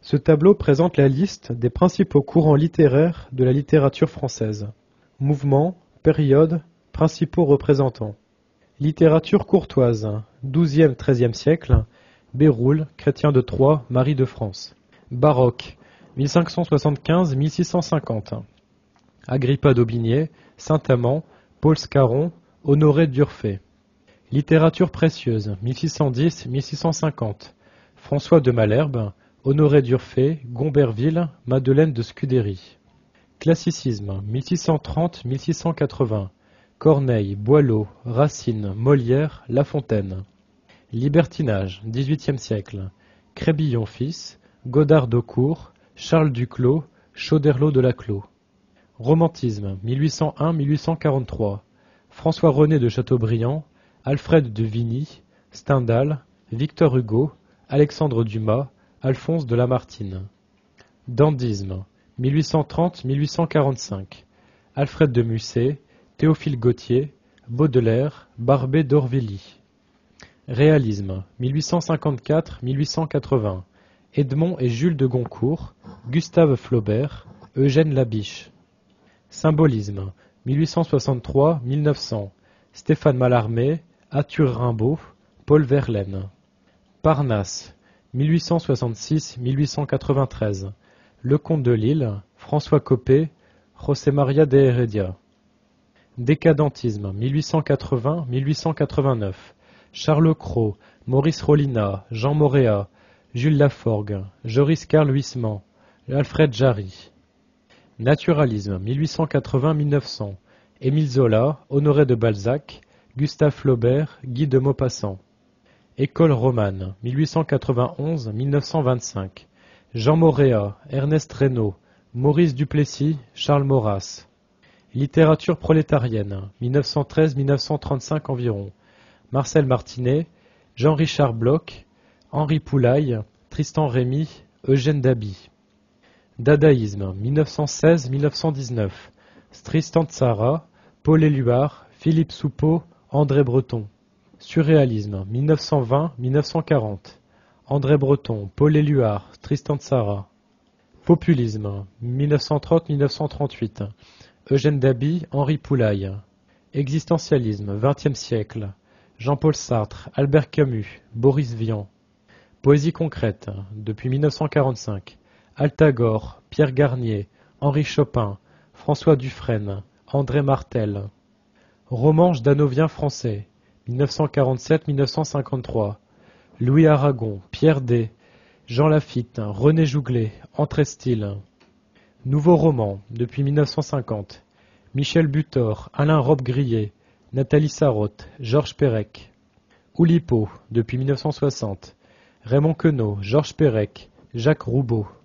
Ce tableau présente la liste des principaux courants littéraires de la littérature française. Mouvements, périodes, principaux représentants. Littérature courtoise, XIIe-XIIIe siècle, Béroul, Chrétien de Troyes, Marie de France. Baroque, 1575-1650. Agrippa d'Aubigné, Saint-Amand, Paul Scarron, Honoré d'Urfé. Littérature précieuse, 1610-1650. François de Malherbe, Honoré d'Urfé, Gomberville, Madeleine de Scudéry. Classicisme, 1630-1680. Corneille, Boileau, Racine, Molière, La Fontaine. Libertinage, XVIIIe siècle. Crébillon fils, Godard d'Aucourt, Charles Duclos, Choderlos de Laclos. Romantisme, 1801-1843. François-René de Chateaubriand, Alfred de Vigny, Stendhal, Victor Hugo, Alexandre Dumas, Alphonse de Lamartine. Dandysme, 1830-1845. Alfred de Musset, Théophile Gautier, Baudelaire, Barbé d'Aurevilly. Réalisme, 1854-1880. Edmond et Jules de Goncourt, Gustave Flaubert, Eugène Labiche. Symbolisme, 1863-1900. Stéphane Mallarmé, Arthur Rimbaud, Paul Verlaine. Parnasse, 1866-1893. Lecomte de Lille, François Copé, José María de Heredia. Décadentisme, 1880-1889. Charles Cros, Maurice Rollinat, Jean Moréa, Jules Laforgue, Joris Karl Huysmans, Alfred Jarry. Naturalisme, 1880-1900. Émile Zola, Honoré de Balzac, Gustave Flaubert, Guy de Maupassant. École romane, 1891-1925. Jean Moréa, Ernest Reynaud, Maurice Duplessis, Charles Maurras. Littérature prolétarienne, 1913-1935 environ. Marcel Martinet, Jean-Richard Bloch, Henri Poulaille, Tristan Rémy, Eugène Daby. Dadaïsme, 1916-1919. Tristan Tzara, Paul Éluard, Philippe Soupeau, André Breton. Surréalisme, 1920-1940. André Breton, Paul Éluard, Tristan Tzara. Populisme, 1930-1938. Eugène Daby, Henri Poulaille. Existentialisme, XXe siècle. Jean-Paul Sartre, Albert Camus, Boris Vian. Poésie concrète, depuis 1945. Altagore, Pierre Garnier, Henri Chopin, François Dufresne, André Martel. Romanche danovien français, 1947-1953. Louis Aragon, Pierre Day, Jean Lafitte, René Jouglet, André Stille. Nouveau roman, depuis 1950. Michel Butor, Alain Robbe-Grillet, Nathalie Sarraute, Georges Perec. Oulipo, depuis 1960. Raymond Queneau, Georges Perec, Jacques Roubaud.